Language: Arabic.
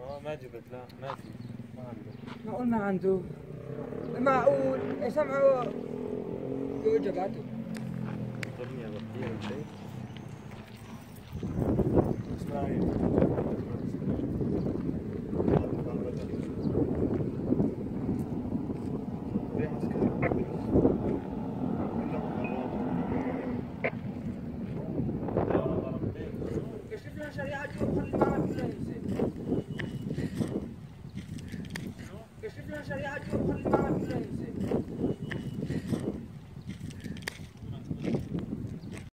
ما جبت، لا ما في، ما عنده. معقول ما عنده؟ معقول سمعوا وجباته